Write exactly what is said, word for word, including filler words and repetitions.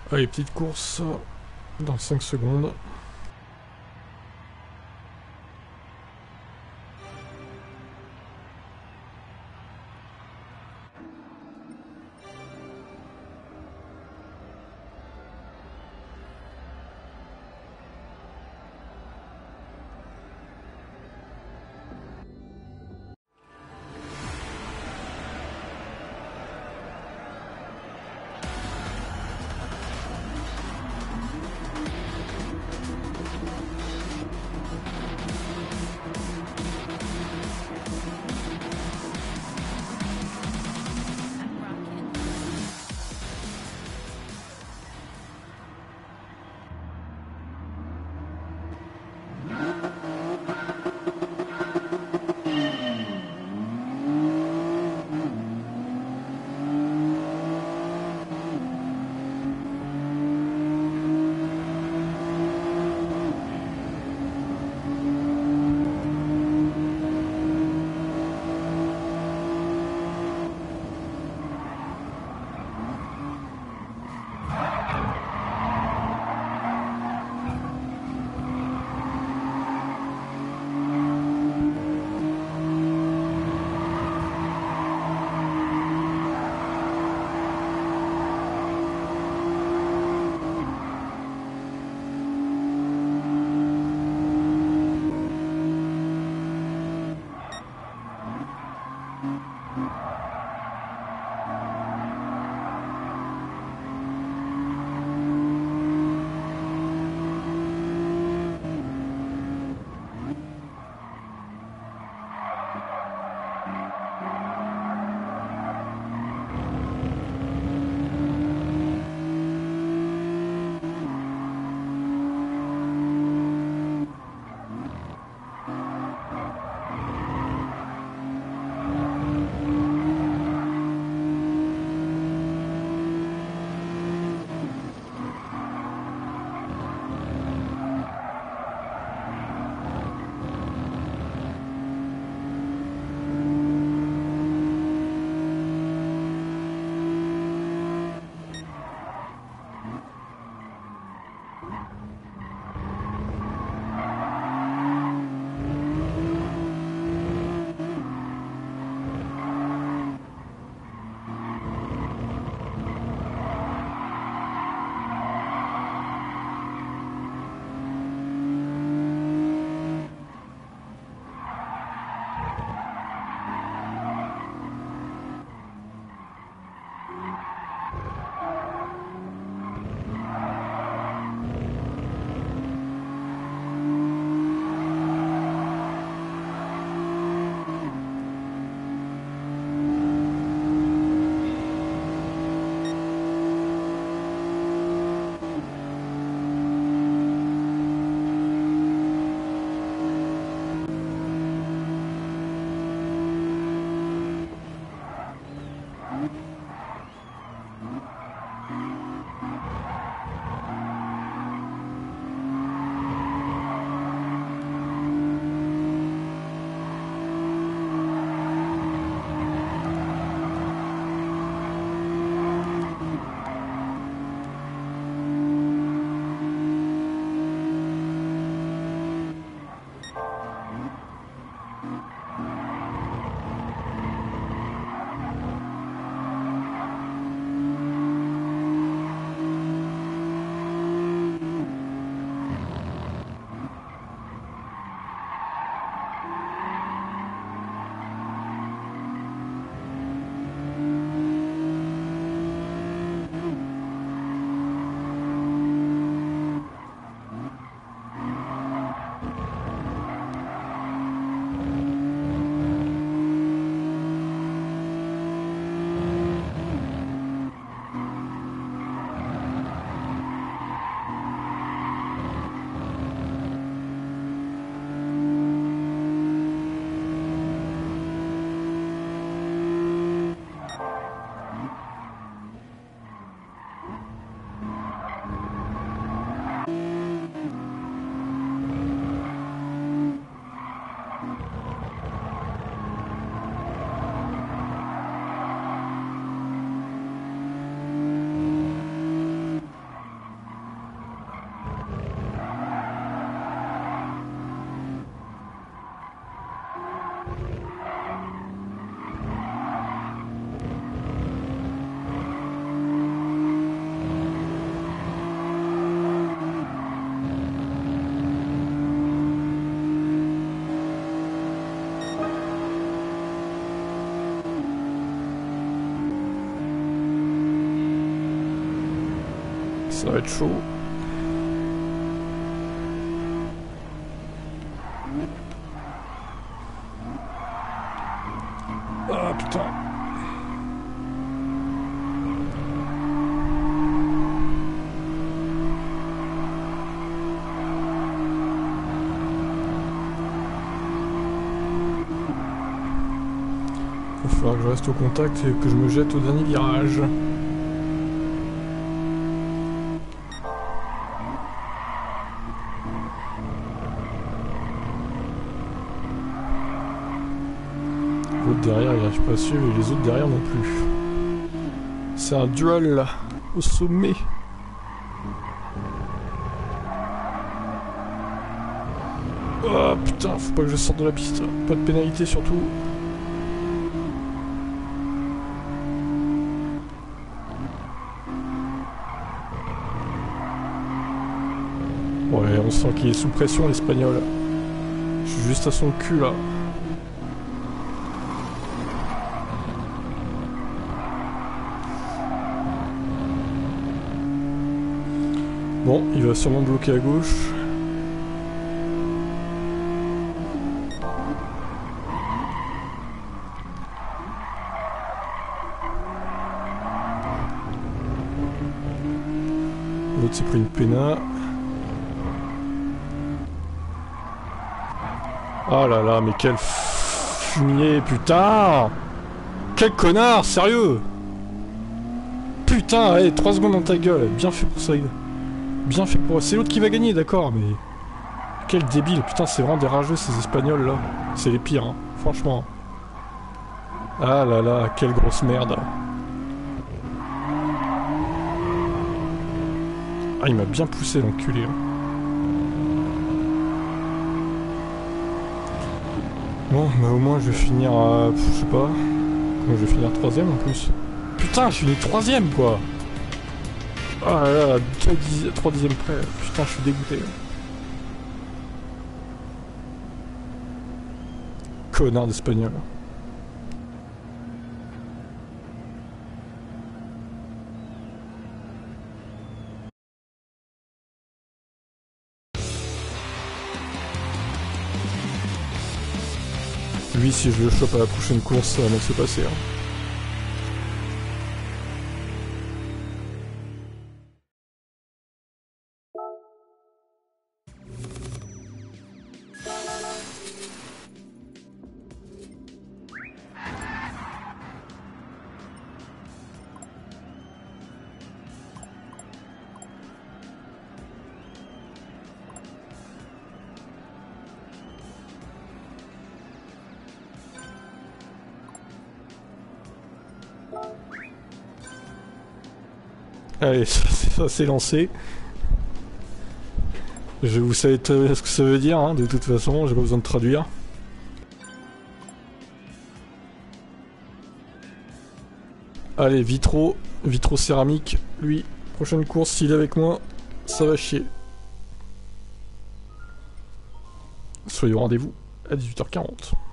Allez, petite course dans cinq secondes. Ça va être chaud. Ah putain. Il va falloir que je reste au contact et que je me jette au dernier virage. L'autre derrière il n'arrive pas à suivre et les autres derrière non plus. C'est un duel là, au sommet. Oh putain, faut pas que je sorte de la piste. Pas de pénalité surtout. Ouais, on sent qu'il est sous pression l'espagnol. Je suis juste à son cul là. Bon, il va sûrement bloquer à gauche. L'autre s'est pris une péna. Oh là là, mais quel fumier, putain! Quel connard, sérieux! Putain, allez, trois secondes dans ta gueule, bien fait pour ça. Bien fait pour... C'est l'autre qui va gagner, d'accord, mais... Quel débile, putain, c'est vraiment des rageux ces Espagnols là. C'est les pires, hein, franchement. Ah là là, quelle grosse merde. Ah, il m'a bien poussé l'enculé. Hein. Bon, bah au moins je vais finir à... je sais pas... Je vais finir troisième en plus. Putain, je finis troisième quoi. Ah là là, trois dixièmes près. Putain, je suis dégoûté. Connard d'espagnol. Lui, si je le chope à la prochaine course, ça va mal se passer. Hein. Allez, ça s'est lancé. Je vous savez très bien ce que ça veut dire, hein, de toute façon, j'ai pas besoin de traduire. Allez, vitro, vitro céramique, lui, prochaine course, s'il est avec moi, ça va chier. Soyez au rendez-vous à dix-huit heures quarante.